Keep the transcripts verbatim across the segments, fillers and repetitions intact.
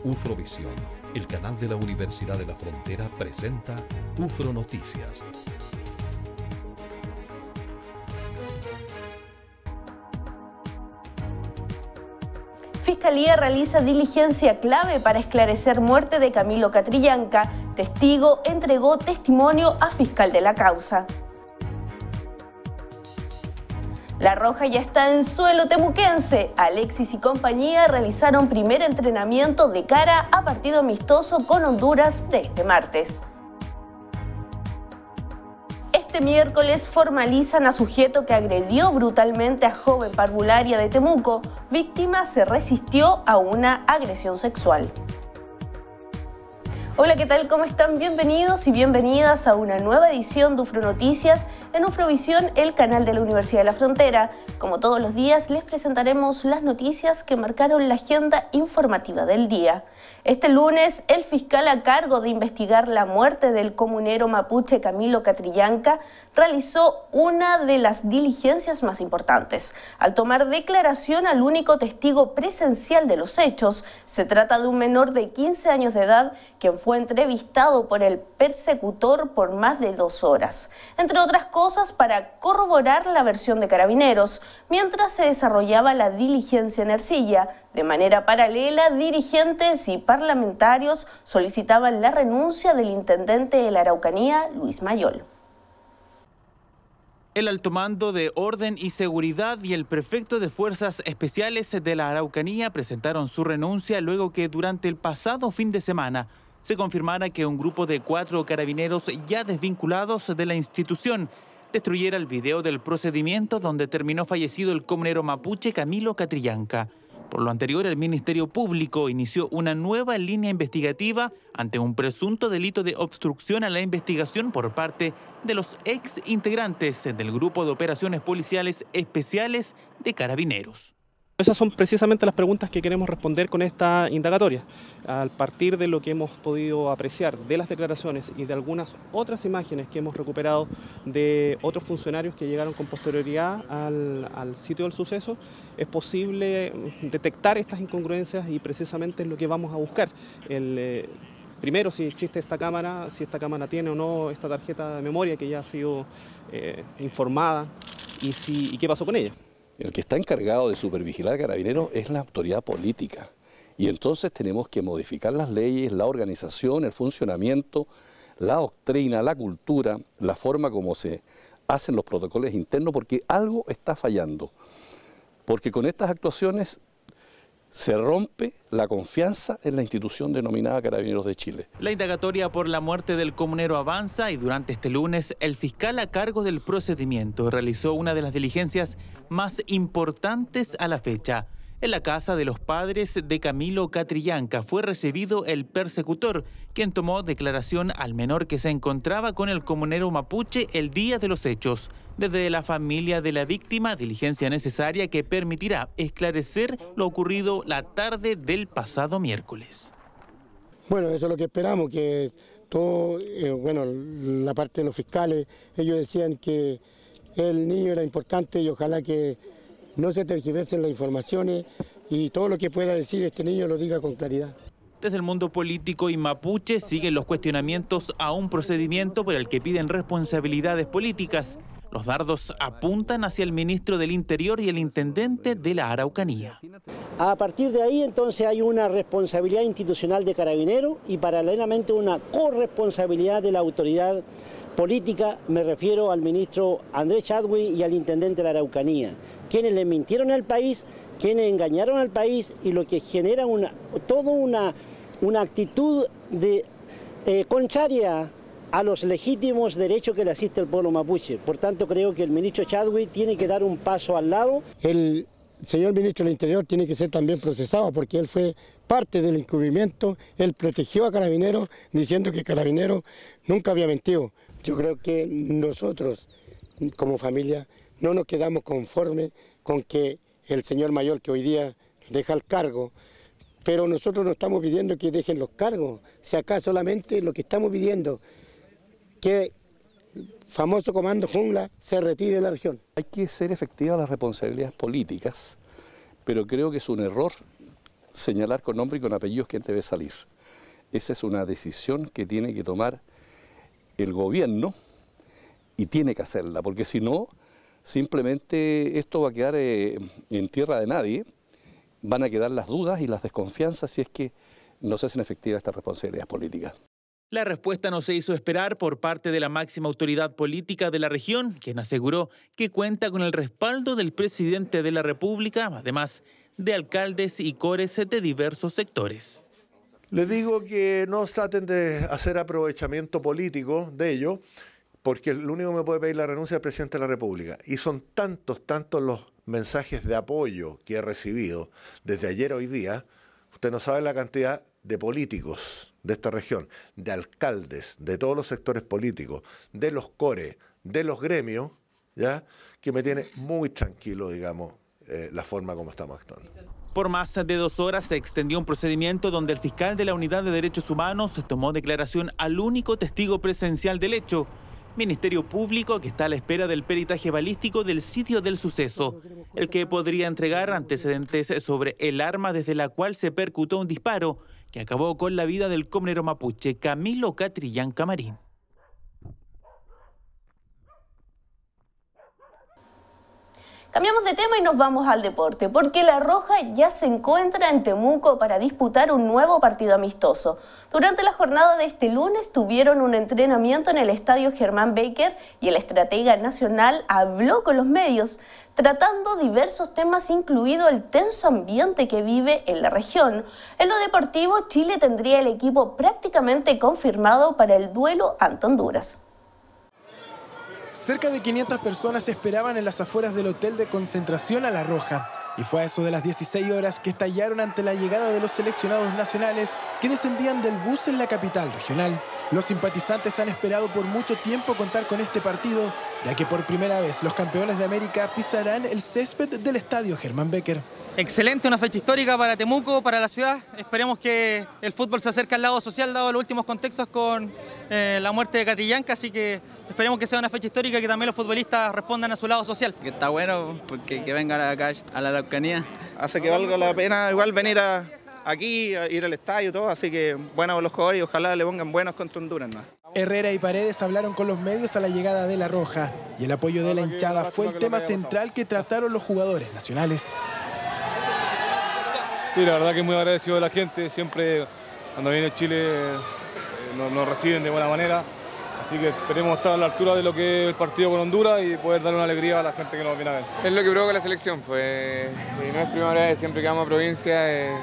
Ufrovisión, el canal de la Universidad de la Frontera, presenta UFRO Noticias. Fiscalía realiza diligencia clave para esclarecer muerte de Camilo Catrillanca. Testigo entregó testimonio a fiscal de la causa. La Roja ya está en suelo temuquense. Alexis y compañía realizaron primer entrenamiento de cara a partido amistoso con Honduras de este martes. Este miércoles formalizan a sujeto que agredió brutalmente a joven parvularia de Temuco. Víctima se resistió a una agresión sexual. Hola, ¿qué tal? ¿Cómo están? Bienvenidos y bienvenidas a una nueva edición de UFRO Noticias en Ufrovisión, el canal de la Universidad de la Frontera. Como todos los días, les presentaremos las noticias que marcaron la agenda informativa del día. Este lunes, el fiscal a cargo de investigar la muerte del comunero mapuche Camilo Catrillanca realizó una de las diligencias más importantes. Al tomar declaración al único testigo presencial de los hechos, se trata de un menor de quince años de edad quien fue entrevistado por el persecutor por más de dos horas, entre otras cosas para corroborar la versión de Carabineros, mientras se desarrollaba la diligencia en Ercilla. De manera paralela, dirigentes y parlamentarios solicitaban la renuncia del intendente de la Araucanía, Luis Mayol. El alto mando de Orden y Seguridad y el prefecto de Fuerzas Especiales de la Araucanía presentaron su renuncia luego que durante el pasado fin de semana se confirmara que un grupo de cuatro carabineros ya desvinculados de la institución destruyera el video del procedimiento donde terminó fallecido el comunero mapuche Camilo Catrillanca. Por lo anterior, el Ministerio Público inició una nueva línea investigativa ante un presunto delito de obstrucción a la investigación por parte de los ex integrantes del Grupo de Operaciones Policiales Especiales de Carabineros. Esas son precisamente las preguntas que queremos responder con esta indagatoria. Al partir de lo que hemos podido apreciar de las declaraciones y de algunas otras imágenes que hemos recuperado de otros funcionarios que llegaron con posterioridad al, al sitio del suceso, es posible detectar estas incongruencias y precisamente es lo que vamos a buscar. El, eh, primero, si existe esta cámara, si esta cámara tiene o no esta tarjeta de memoria que ya ha sido eh, informada y, si, y qué pasó con ella. El que está encargado de supervigilar a Carabineros es la autoridad política y entonces tenemos que modificar las leyes, la organización, el funcionamiento, la doctrina, la cultura, la forma como se hacen los protocolos internos, porque algo está fallando, porque con estas actuaciones se rompe la confianza en la institución denominada Carabineros de Chile. La indagatoria por la muerte del comunero avanza y durante este lunes el fiscal a cargo del procedimiento realizó una de las diligencias más importantes a la fecha. En la casa de los padres de Camilo Catrillanca fue recibido el persecutor, quien tomó declaración al menor que se encontraba con el comunero mapuche el día de los hechos. Desde la familia de la víctima, diligencia necesaria que permitirá esclarecer lo ocurrido la tarde del pasado miércoles. Bueno, eso es lo que esperamos, que todo, eh, bueno, la parte de los fiscales, ellos decían que el niño era importante y ojalá que no se tergiversen las informaciones y todo lo que pueda decir este niño lo diga con claridad. Desde el mundo político y mapuche siguen los cuestionamientos a un procedimiento por el que piden responsabilidades políticas. Los dardos apuntan hacia el ministro del Interior y el intendente de la Araucanía. A partir de ahí entonces hay una responsabilidad institucional de Carabineros y paralelamente una corresponsabilidad de la autoridad política, me refiero al ministro Andrés Chadwick y al intendente de la Araucanía, quienes le mintieron al país, quienes engañaron al país y lo que genera una, toda una, una actitud de, eh, contraria a los legítimos derechos que le asiste el pueblo mapuche. Por tanto, creo que el ministro Chadwick tiene que dar un paso al lado. El señor ministro del Interior tiene que ser también procesado porque él fue parte del encubrimiento, él protegió a Carabineros diciendo que Carabineros nunca había mentido. Yo creo que nosotros, como familia, no nos quedamos conformes con que el señor mayor que hoy día deja el cargo, pero nosotros no estamos pidiendo que dejen los cargos, si acá solamente lo que estamos pidiendo, que el famoso comando Jungla se retire de la región. Hay que ser efectivas las responsabilidades políticas, pero creo que es un error señalar con nombre y con apellidos quién debe salir. Esa es una decisión que tiene que tomar el gobierno y tiene que hacerla, porque si no, simplemente esto va a quedar eh, en tierra de nadie, van a quedar las dudas y las desconfianzas si es que no se hacen efectivas estas responsabilidades políticas. La respuesta no se hizo esperar por parte de la máxima autoridad política de la región, quien aseguró que cuenta con el respaldo del presidente de la República, además de alcaldes y cores de diversos sectores. Les digo que no traten de hacer aprovechamiento político de ello, porque el único que me puede pedir la renuncia es el presidente de la República. Y son tantos, tantos los mensajes de apoyo que he recibido desde ayer a hoy día. Usted no sabe la cantidad de políticos de esta región, de alcaldes, de todos los sectores políticos, de los core, de los gremios, ¿ya? Que me tiene muy tranquilo, digamos, eh, la forma como estamos actuando. Por más de dos horas se extendió un procedimiento donde el fiscal de la Unidad de Derechos Humanos tomó declaración al único testigo presencial del hecho, Ministerio Público, que está a la espera del peritaje balístico del sitio del suceso, el que podría entregar antecedentes sobre el arma desde la cual se percutó un disparo que acabó con la vida del comunero mapuche Camilo Catrillán Camarín. Cambiamos de tema y nos vamos al deporte, porque La Roja ya se encuentra en Temuco para disputar un nuevo partido amistoso. Durante la jornada de este lunes tuvieron un entrenamiento en el estadio Germán Becker y el estratega nacional habló con los medios, tratando diversos temas, incluido el tenso ambiente que vive en la región. En lo deportivo, Chile tendría el equipo prácticamente confirmado para el duelo ante Honduras. Cerca de quinientas personas esperaban en las afueras del hotel de concentración a La Roja. Y fue a eso de las dieciséis horas que estallaron ante la llegada de los seleccionados nacionales que descendían del bus en la capital regional. Los simpatizantes han esperado por mucho tiempo contar con este partido, ya que por primera vez los campeones de América pisarán el césped del estadio Germán Becker. Excelente, una fecha histórica para Temuco, para la ciudad. Esperemos que el fútbol se acerque al lado social, dado los últimos contextos con eh, la muerte de Catrillanca, así que esperemos que sea una fecha histórica y que también los futbolistas respondan a su lado social. Que está bueno, porque que vengan acá a la Araucanía. Hace que valga la pena igual venir a, aquí, a ir al estadio y todo, así que bueno los jugadores y ojalá le pongan buenos contra Honduras, ¿no? Herrera y Paredes hablaron con los medios a la llegada de La Roja y el apoyo de la hinchada fue el tema central que trataron los jugadores nacionales. Sí, la verdad que muy agradecido de la gente, siempre cuando viene Chile eh, nos, nos reciben de buena manera, así que esperemos estar a la altura de lo que es el partido con Honduras y poder darle una alegría a la gente que nos viene a ver. Es lo que provoca la selección, pues y no es primera vez, siempre que vamos a provincia eh,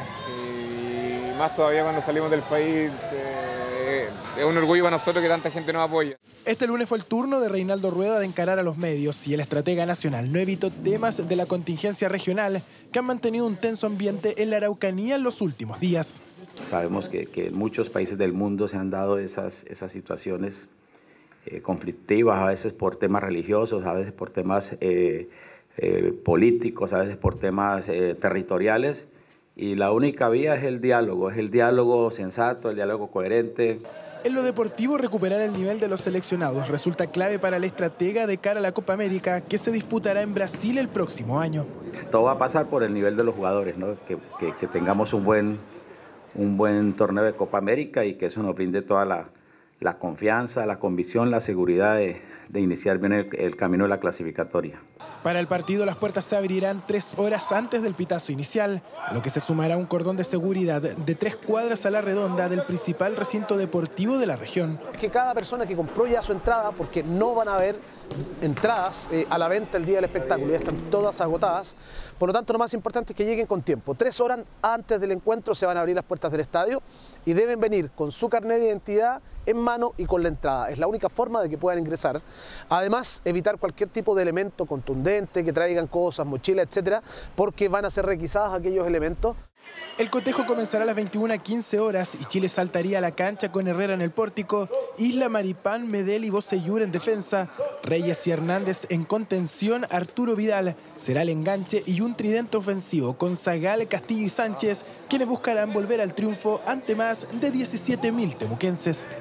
y más todavía cuando salimos del país. Eh, Es un orgullo para nosotros que tanta gente nos apoya. Este lunes fue el turno de Reinaldo Rueda de encarar a los medios y el estratega nacional no evitó temas de la contingencia regional que han mantenido un tenso ambiente en la Araucanía en los últimos días. Sabemos que, que en muchos países del mundo se han dado esas, esas situaciones eh, conflictivas, a veces por temas religiosos, a veces por temas eh, eh, políticos, a veces por temas eh, territoriales. Y la única vía es el diálogo, es el diálogo sensato, el diálogo coherente. En lo deportivo, recuperar el nivel de los seleccionados resulta clave para el estratega de cara a la Copa América, que se disputará en Brasil el próximo año. Todo va a pasar por el nivel de los jugadores, ¿no? que, que, que tengamos un buen, un buen torneo de Copa América y que eso nos brinde toda la, la confianza, la convicción, la seguridad de, de iniciar bien el, el camino de la clasificatoria. Para el partido, las puertas se abrirán tres horas antes del pitazo inicial, a lo que se sumará un cordón de seguridad de tres cuadras a la redonda del principal recinto deportivo de la región. Que cada persona que compró ya su entrada, porque no van a haber entradas eh, a la venta el día del espectáculo, ya están todas agotadas, por lo tanto lo más importante es que lleguen con tiempo. Tres horas antes del encuentro se van a abrir las puertas del estadio y deben venir con su carnet de identidad en mano y con la entrada. Es la única forma de que puedan ingresar. Además, evitar cualquier tipo de elemento contundente, que traigan cosas, mochilas, etcétera, porque van a ser requisados aquellos elementos. El cotejo comenzará a las veintiuna quince horas y Chile saltaría a la cancha con Herrera en el pórtico, Isla, Maripán, Medel y Bocellur en defensa, Reyes y Hernández en contención, Arturo Vidal será el enganche y un tridente ofensivo con Zagal, Castillo y Sánchez, quienes buscarán volver al triunfo ante más de diecisiete mil temuquenses.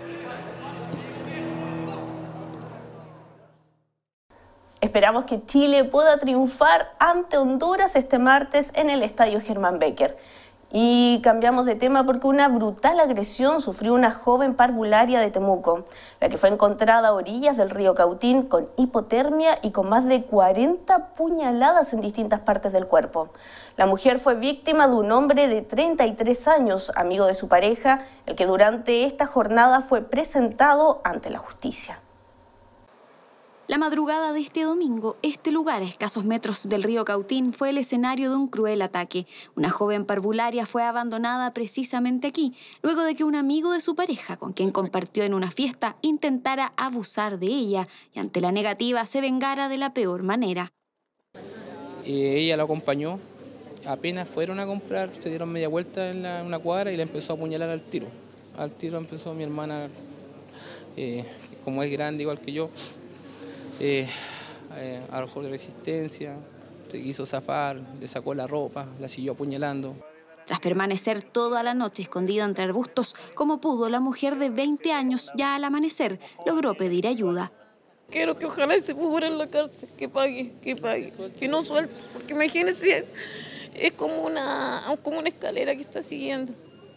Esperamos que Chile pueda triunfar ante Honduras este martes en el estadio Germán Becker. Y cambiamos de tema porque una brutal agresión sufrió una joven parvularia de Temuco, la que fue encontrada a orillas del río Cautín con hipotermia y con más de cuarenta puñaladas en distintas partes del cuerpo. La mujer fue víctima de un hombre de treinta y tres años, amigo de su pareja, el que durante esta jornada fue presentado ante la justicia. La madrugada de este domingo, este lugar a escasos metros del río Cautín fue el escenario de un cruel ataque. Una joven parvularia fue abandonada precisamente aquí, luego de que un amigo de su pareja, con quien compartió en una fiesta, intentara abusar de ella y ante la negativa se vengara de la peor manera. Y ella lo acompañó, apenas fueron a comprar, se dieron media vuelta en la, una cuadra y la empezó a apuñalar al tiro. Al tiro empezó mi hermana, eh, como es grande igual que yo, Eh, eh, arrojó de resistencia, se quiso zafar, le sacó la ropa, la siguió apuñalando. Tras permanecer toda la noche escondida entre arbustos, como pudo, la mujer de veinte años, ya al amanecer, logró pedir ayuda. Quiero que ojalá se pudra en la cárcel, que pague, que pague, que no suelte, porque imagínense, es como una, como una escalera que está siguiendo.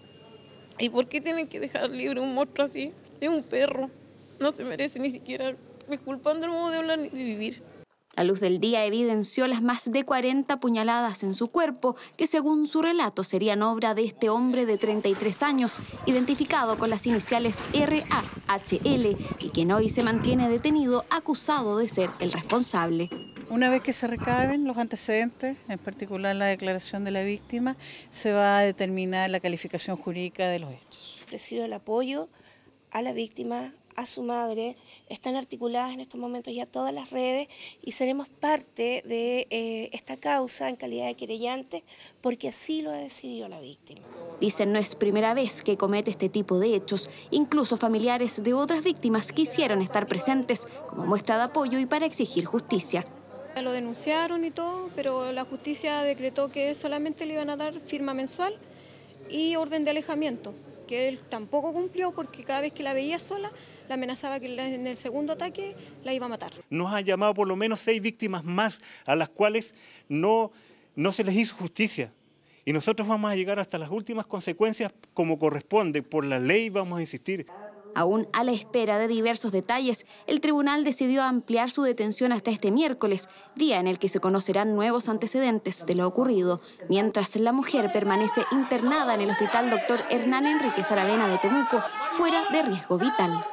¿Y por qué tienen que dejar libre un monstruo así? Es un perro, no se merece ni siquiera disculpando el modo de hablar ni de vivir. La luz del día evidenció las más de cuarenta puñaladas en su cuerpo, que según su relato serían obra de este hombre de treinta y tres años, identificado con las iniciales R A H L y quien hoy se mantiene detenido acusado de ser el responsable. Una vez que se recaben los antecedentes, en particular la declaración de la víctima, se va a determinar la calificación jurídica de los hechos. Recibo el apoyo a la víctima, a su madre, están articuladas en estos momentos ya todas las redes y seremos parte de eh, esta causa en calidad de querellantes porque así lo ha decidido la víctima. Dicen no es primera vez que comete este tipo de hechos, incluso familiares de otras víctimas quisieron estar presentes como muestra de apoyo y para exigir justicia. Lo denunciaron y todo, pero la justicia decretó que solamente le iban a dar firma mensual y orden de alejamiento, que él tampoco cumplió porque cada vez que la veía sola, la amenazaba que en el segundo ataque la iba a matar. Nos han llamado por lo menos seis víctimas más a las cuales no, no se les hizo justicia. Y nosotros vamos a llegar hasta las últimas consecuencias como corresponde. Por la ley vamos a insistir. Aún a la espera de diversos detalles, el tribunal decidió ampliar su detención hasta este miércoles, día en el que se conocerán nuevos antecedentes de lo ocurrido, mientras la mujer permanece internada en el Hospital Doctor Hernán Enríquez Aravena de Temuco, fuera de riesgo vital.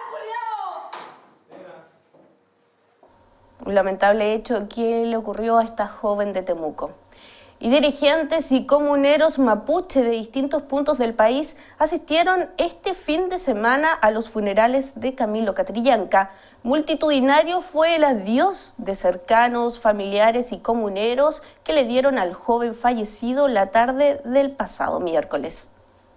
Un lamentable hecho que le ocurrió a esta joven de Temuco. Y dirigentes y comuneros mapuche de distintos puntos del país asistieron este fin de semana a los funerales de Camilo Catrillanca. Multitudinario fue el adiós de cercanos, familiares y comuneros que le dieron al joven fallecido la tarde del pasado miércoles.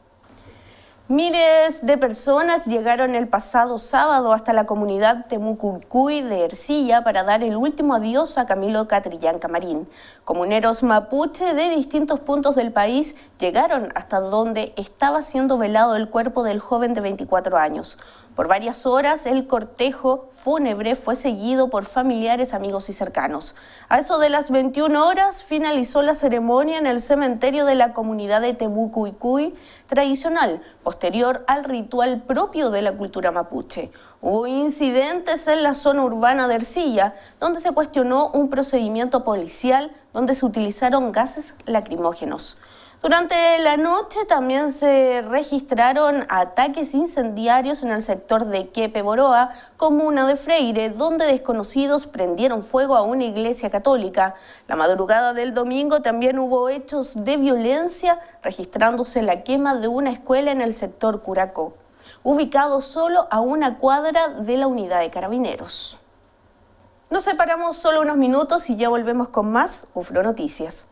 Miles de personas llegaron el pasado sábado hasta la comunidad Temucuicui de Ercilla para dar el último adiós a Camilo Catrillanca Marín. Comuneros mapuche de distintos puntos del país llegaron hasta donde estaba siendo velado el cuerpo del joven de veinticuatro años. Por varias horas el cortejo fúnebre fue seguido por familiares, amigos y cercanos. A eso de las veintiuna horas finalizó la ceremonia en el cementerio de la comunidad de Temucuicui tradicional, posterior al ritual propio de la cultura mapuche. Hubo incidentes en la zona urbana de Ercilla, donde se cuestionó un procedimiento policial donde se utilizaron gases lacrimógenos. Durante la noche también se registraron ataques incendiarios en el sector de Quepe Boroa, comuna de Freire, donde desconocidos prendieron fuego a una iglesia católica. La madrugada del domingo también hubo hechos de violencia, registrándose la quema de una escuela en el sector Curacó, ubicado solo a una cuadra de la unidad de carabineros. Nos separamos solo unos minutos y ya volvemos con más UFRO Noticias.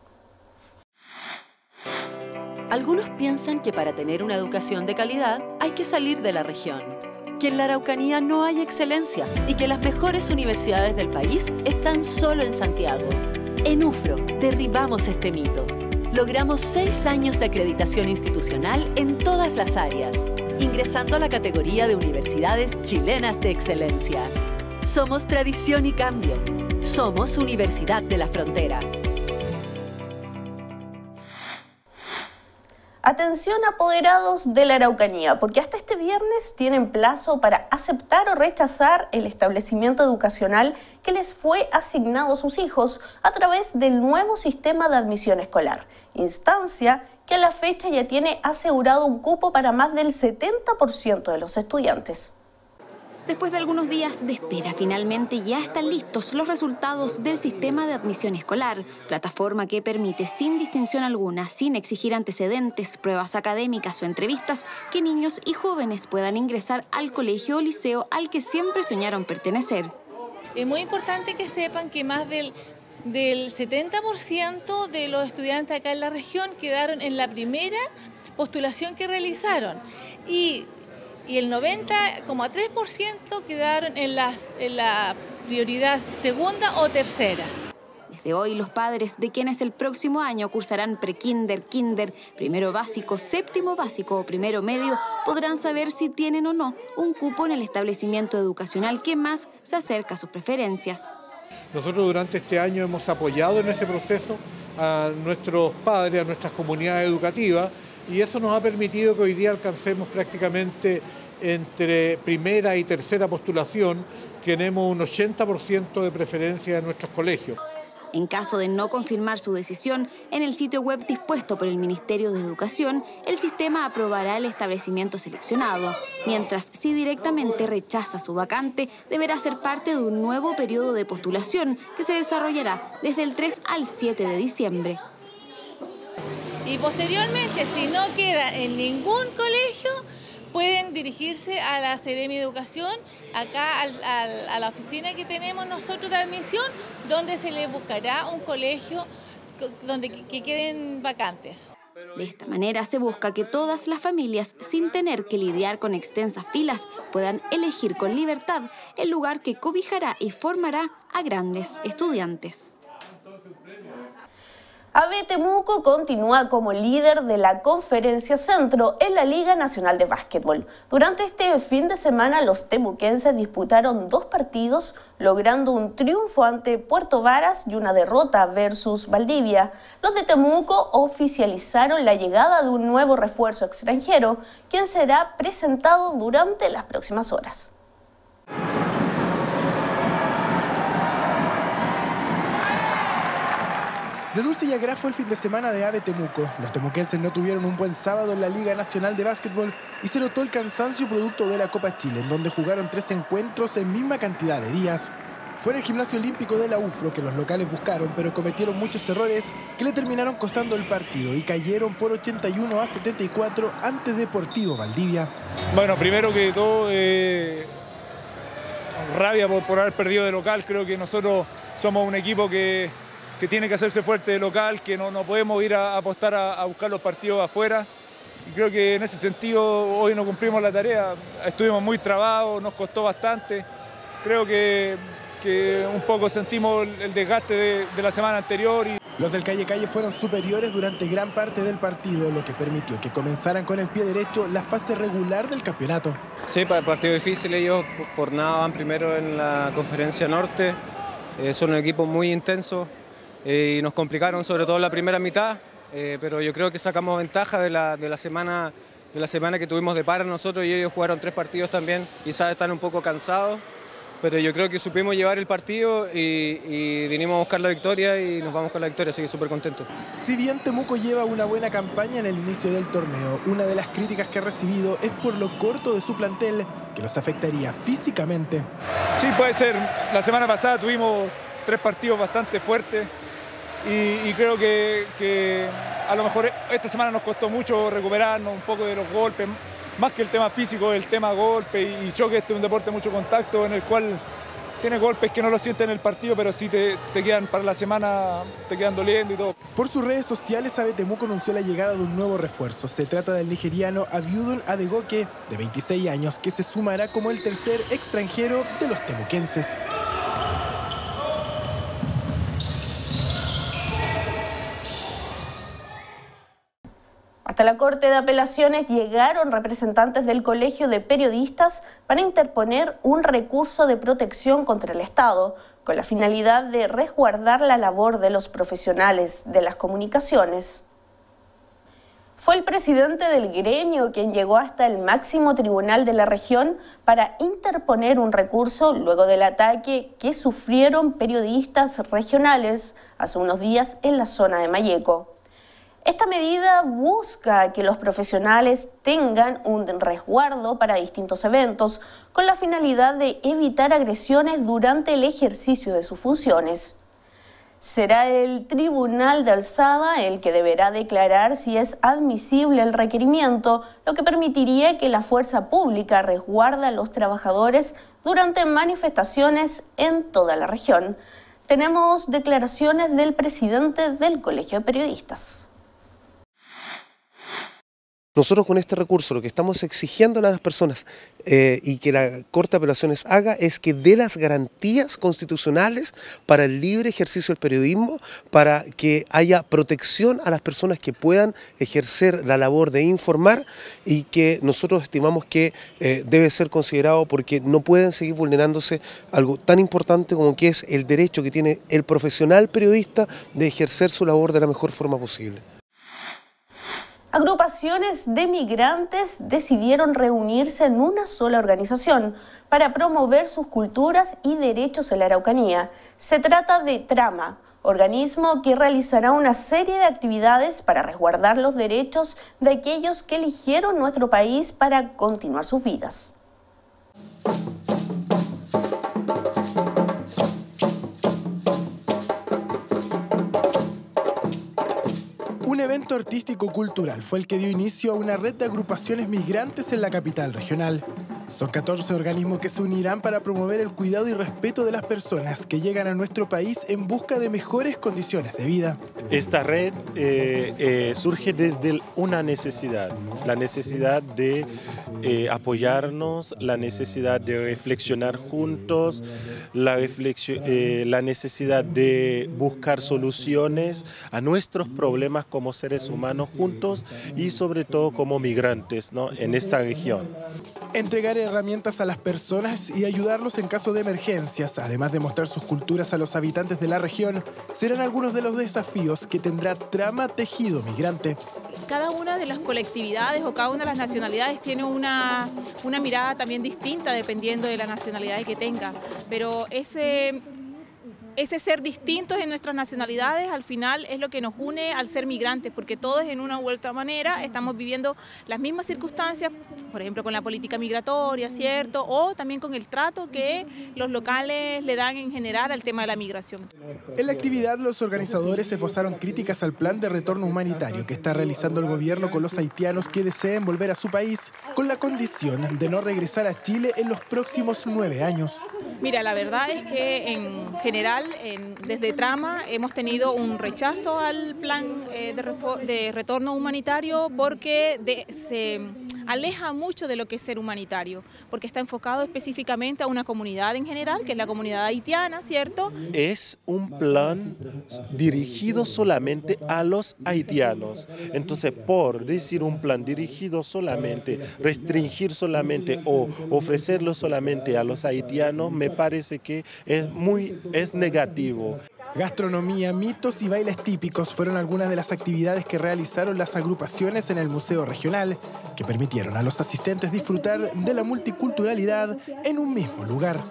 Algunos piensan que para tener una educación de calidad hay que salir de la región, que en la Araucanía no hay excelencia y que las mejores universidades del país están solo en Santiago. En UFRO derribamos este mito. Logramos seis años de acreditación institucional en todas las áreas, ingresando a la categoría de Universidades Chilenas de Excelencia. Somos tradición y cambio. Somos Universidad de la Frontera. Atención apoderados de la Araucanía, porque hasta este viernes tienen plazo para aceptar o rechazar el establecimiento educacional que les fue asignado a sus hijos a través del nuevo sistema de admisión escolar, instancia que a la fecha ya tiene asegurado un cupo para más del setenta por ciento de los estudiantes. Después de algunos días de espera, finalmente ya están listos los resultados del sistema de admisión escolar, plataforma que permite, sin distinción alguna, sin exigir antecedentes, pruebas académicas o entrevistas, que niños y jóvenes puedan ingresar al colegio o liceo al que siempre soñaron pertenecer. Es muy importante que sepan que más del, del setenta por ciento de los estudiantes acá en la región quedaron en la primera postulación que realizaron y y el noventa coma tres por ciento quedaron en, las, en la prioridad segunda o tercera. Desde hoy, los padres de quienes el próximo año cursarán prekinder, kinder, primero básico, séptimo básico o primero medio, podrán saber si tienen o no un cupo en el establecimiento educacional que más se acerca a sus preferencias. Nosotros durante este año hemos apoyado en ese proceso a nuestros padres, a nuestras comunidades educativas, y eso nos ha permitido que hoy día alcancemos prácticamente entre primera y tercera postulación, tenemos un ochenta por ciento de preferencia en nuestros colegios. En caso de no confirmar su decisión, en el sitio web dispuesto por el Ministerio de Educación, el sistema aprobará el establecimiento seleccionado, mientras si directamente rechaza su vacante, deberá ser parte de un nuevo periodo de postulación que se desarrollará desde el tres al siete de diciembre. Y posteriormente, si no queda en ningún colegio, pueden dirigirse a la Seremi de Educación, acá al, al, a la oficina que tenemos nosotros de admisión, donde se les buscará un colegio donde que queden vacantes. De esta manera se busca que todas las familias, sin tener que lidiar con extensas filas, puedan elegir con libertad el lugar que cobijará y formará a grandes estudiantes. A B Temuco continúa como líder de la Conferencia Centro en la Liga Nacional de Básquetbol. Durante este fin de semana los temuquenses disputaron dos partidos, logrando un triunfo ante Puerto Varas y una derrota versus Valdivia. Los de Temuco oficializaron la llegada de un nuevo refuerzo extranjero, quien será presentado durante las próximas horas. De dulce y agrá fue el fin de semana de A B Temuco. Los temuquenses no tuvieron un buen sábado en la Liga Nacional de Básquetbol y se notó el cansancio producto de la Copa Chile, en donde jugaron tres encuentros en misma cantidad de días. Fue en el Gimnasio Olímpico de la U F R O que los locales buscaron, pero cometieron muchos errores que le terminaron costando el partido y cayeron por ochenta y uno a setenta y cuatro ante Deportivo Valdivia. Bueno, primero que todo, eh, rabia por, por haber perdido de local. Creo que nosotros somos un equipo que... que tiene que hacerse fuerte de local, que no, no podemos ir a, a apostar a, a buscar los partidos afuera. Y creo que en ese sentido hoy no cumplimos la tarea, estuvimos muy trabados, nos costó bastante. Creo que, que un poco sentimos el desgaste de, de la semana anterior. Y... Los del Calle Calle fueron superiores durante gran parte del partido, lo que permitió que comenzaran con el pie derecho la fase regular del campeonato. Sí, para el partido difícil, ellos por nada van primero en la Conferencia Norte, eh, son un equipo muy intenso. Eh, y nos complicaron sobre todo la primera mitad, eh, pero yo creo que sacamos ventaja de la, de, la semana, de la semana que tuvimos de para nosotros y ellos jugaron tres partidos también, quizás están un poco cansados, pero yo creo que supimos llevar el partido y, y vinimos a buscar la victoria y nos vamos con la victoria, así que súper contentos. Si bien Temuco lleva una buena campaña en el inicio del torneo, una de las críticas que ha recibido es por lo corto de su plantel, que los afectaría físicamente. Sí, puede ser. La semana pasada tuvimos tres partidos bastante fuertes. Y, y creo que, que a lo mejor esta semana nos costó mucho recuperarnos un poco de los golpes, más que el tema físico, el tema golpe y, y choque. Este es un deporte de mucho contacto en el cual tiene golpes que no lo sienten en el partido, pero sí te, te quedan para la semana, te quedan doliendo y todo. Por sus redes sociales, A B Temuco anunció la llegada de un nuevo refuerzo. Se trata del nigeriano Abiodun Adegoke, de veintiséis años, que se sumará como el tercer extranjero de los temuquenses. Hasta la Corte de Apelaciones llegaron representantes del Colegio de Periodistas para interponer un recurso de protección contra el Estado, con la finalidad de resguardar la labor de los profesionales de las comunicaciones. Fue el presidente del gremio, quien llegó hasta el máximo tribunal de la región para interponer un recurso luego del ataque que sufrieron periodistas regionales hace unos días en la zona de Malleco. Esta medida busca que los profesionales tengan un resguardo para distintos eventos con la finalidad de evitar agresiones durante el ejercicio de sus funciones. Será el Tribunal de Alzada el que deberá declarar si es admisible el requerimiento, lo que permitiría que la fuerza pública resguarde a los trabajadores durante manifestaciones en toda la región. Tenemos declaraciones del presidente del Colegio de Periodistas. Nosotros con este recurso lo que estamos exigiendo a las personas eh, y que la Corte de Apelaciones haga es que dé las garantías constitucionales para el libre ejercicio del periodismo, para que haya protección a las personas que puedan ejercer la labor de informar y que nosotros estimamos que eh, debe ser considerado porque no pueden seguir vulnerándose algo tan importante como que es el derecho que tiene el profesional periodista de ejercer su labor de la mejor forma posible. Agrupaciones de migrantes decidieron reunirse en una sola organización para promover sus culturas y derechos en la Araucanía. Se trata de Trama, organismo que realizará una serie de actividades para resguardar los derechos de aquellos que eligieron nuestro país para continuar sus vidas. Un evento artístico-cultural fue el que dio inicio a una red de agrupaciones migrantes en la capital regional. Son catorce organismos que se unirán para promover el cuidado y respeto de las personas que llegan a nuestro país en busca de mejores condiciones de vida. Esta red eh, eh, surge desde una necesidad, la necesidad de eh, apoyarnos, la necesidad de reflexionar juntos, la, reflexio, eh, la necesidad de buscar soluciones a nuestros problemas como seres humanos juntos y sobre todo como migrantes, ¿no?, en esta región. Entregar herramientas a las personas y ayudarlos en caso de emergencias, además de mostrar sus culturas a los habitantes de la región, serán algunos de los desafíos que tendrá Trama Tejido Migrante. Cada una de las colectividades o cada una de las nacionalidades tiene una, una mirada también distinta dependiendo de la nacionalidad que tenga, pero ese... Ese ser distintos en nuestras nacionalidades al final es lo que nos une al ser migrantes, porque todos en una u otra manera estamos viviendo las mismas circunstancias, por ejemplo con la política migratoria, ¿cierto? O también con el trato que los locales le dan en general al tema de la migración. En la actividad los organizadores esbozaron críticas al plan de retorno humanitario que está realizando el gobierno con los haitianos que deseen volver a su país con la condición de no regresar a Chile en los próximos nueve años. Mira, la verdad es que en general, en, desde Trama, hemos tenido un rechazo al plan eh, de, de retorno humanitario porque de, se aleja mucho de lo que es ser humanitario, porque está enfocado específicamente a una comunidad en general, que es la comunidad haitiana, ¿cierto? Es un plan dirigido solamente a los haitianos. Entonces, por decir un plan dirigido solamente, restringir solamente o ofrecerlo solamente a los haitianos, me parece que es muy es negativo. Gastronomía, mitos y bailes típicos fueron algunas de las actividades que realizaron las agrupaciones en el Museo Regional, que permitieron a los asistentes disfrutar de la multiculturalidad en un mismo lugar.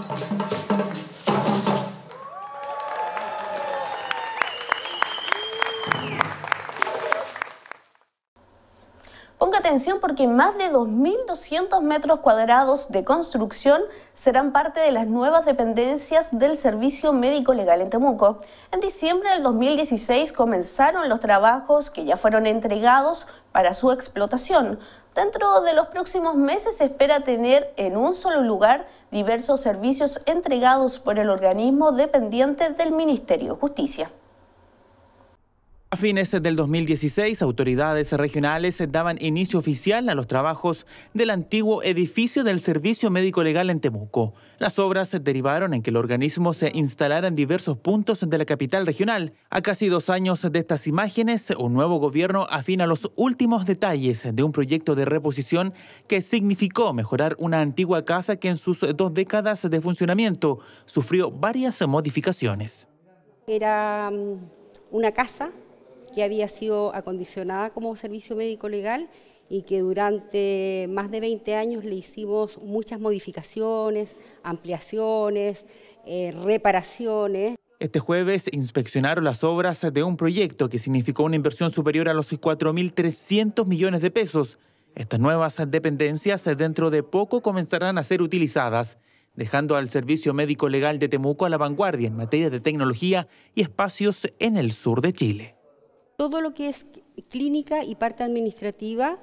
Ponga atención porque más de dos mil doscientos metros cuadrados de construcción serán parte de las nuevas dependencias del Servicio Médico Legal en Temuco. En diciembre del dos mil dieciséis comenzaron los trabajos que ya fueron entregados para su explotación. Dentro de los próximos meses se espera tener en un solo lugar diversos servicios entregados por el organismo dependiente del Ministerio de Justicia. A fines del dos mil dieciséis, autoridades regionales daban inicio oficial a los trabajos del antiguo edificio del Servicio Médico Legal en Temuco. Las obras derivaron en que el organismo se instalara en diversos puntos de la capital regional. A casi dos años de estas imágenes, un nuevo gobierno afina los últimos detalles de un proyecto de reposición que significó mejorar una antigua casa que en sus dos décadas de funcionamiento sufrió varias modificaciones. Era una casa que había sido acondicionada como servicio médico legal y que durante más de veinte años le hicimos muchas modificaciones, ampliaciones, eh, reparaciones. Este jueves inspeccionaron las obras de un proyecto que significó una inversión superior a los cuatro mil trescientos millones de pesos. Estas nuevas dependencias dentro de poco comenzarán a ser utilizadas, dejando al Servicio Médico Legal de Temuco a la vanguardia en materia de tecnología y espacios en el sur de Chile. Todo lo que es clínica y parte administrativa,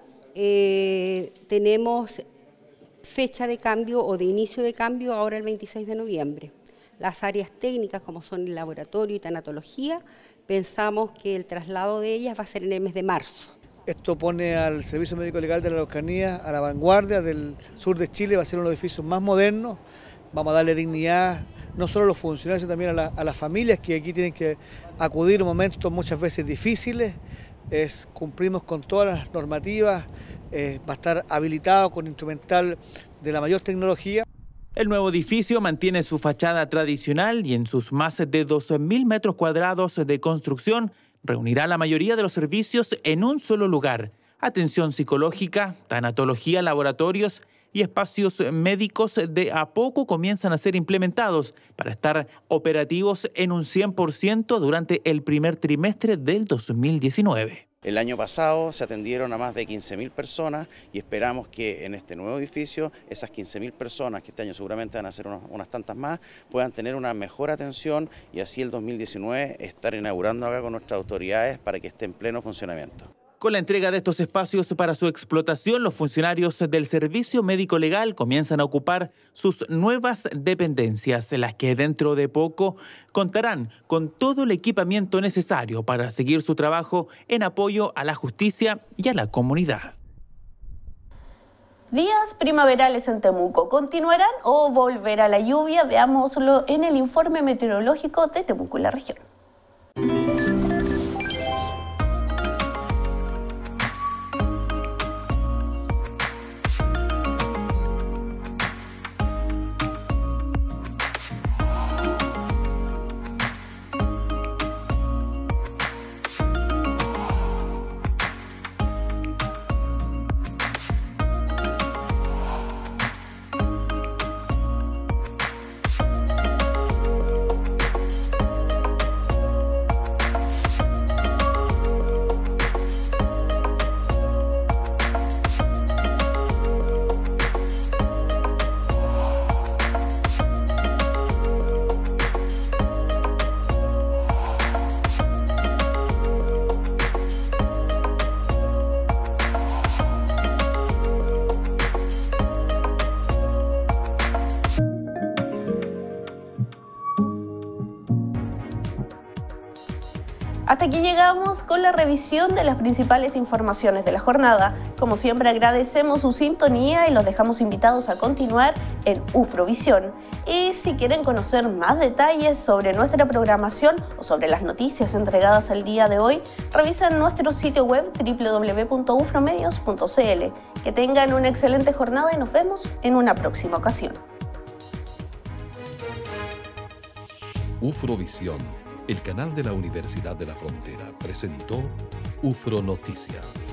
eh, tenemos fecha de cambio o de inicio de cambio ahora el veintiséis de noviembre. Las áreas técnicas, como son el laboratorio y tanatología, pensamos que el traslado de ellas va a ser en el mes de marzo. Esto pone al Servicio Médico Legal de la Araucanía a la vanguardia del sur de Chile, va a ser uno de los edificios más modernos, vamos a darle dignidad no solo a los funcionarios, sino también a, la, a las familias que aquí tienen que acudir en momentos muchas veces difíciles. Es, cumplimos con todas las normativas, eh, va a estar habilitado con instrumental de la mayor tecnología. El nuevo edificio mantiene su fachada tradicional y en sus más de doce mil metros cuadrados de construcción reunirá la mayoría de los servicios en un solo lugar: atención psicológica, tanatología, laboratorios y espacios médicos de a poco comienzan a ser implementados para estar operativos en un cien por ciento durante el primer trimestre del dos mil diecinueve. El año pasado se atendieron a más de quince mil personas y esperamos que en este nuevo edificio esas quince mil personas, que este año seguramente van a ser unos, unas tantas más, puedan tener una mejor atención y así el dos mil diecinueve estar inaugurando acá con nuestras autoridades para que esté en pleno funcionamiento. Con la entrega de estos espacios para su explotación, los funcionarios del Servicio Médico Legal comienzan a ocupar sus nuevas dependencias, las que dentro de poco contarán con todo el equipamiento necesario para seguir su trabajo en apoyo a la justicia y a la comunidad. Días primaverales en Temuco. ¿Continuarán o volverá la lluvia? Veámoslo en el informe meteorológico de Temuco y la región. Hasta aquí llegamos con la revisión de las principales informaciones de la jornada. Como siempre agradecemos su sintonía y los dejamos invitados a continuar en Ufrovisión. Y si quieren conocer más detalles sobre nuestra programación o sobre las noticias entregadas el día de hoy, revisen nuestro sitio web doble u doble u doble u punto ufromedios punto c l. Que tengan una excelente jornada y nos vemos en una próxima ocasión. Ufrovisión, el canal de la Universidad de la Frontera, presentó Ufro Noticias.